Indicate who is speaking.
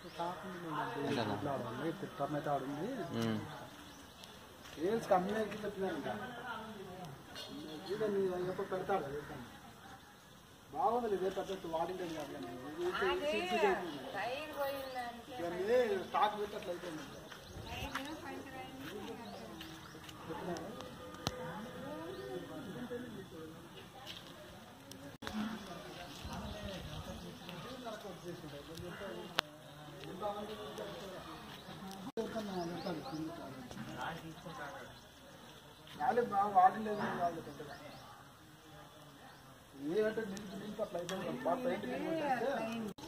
Speaker 1: turn ఆడుంది reels community చెప్పినా ఎప్పుడు పెడతాడు బాగుంది ఇదే పెద్ద వాడింగ్ స్టాక్ పెట్టట్లయితే బాగా వాడలేదు వాళ్ళు పెద్దగా ఏమంటే నిలిపి అట్లా అయితే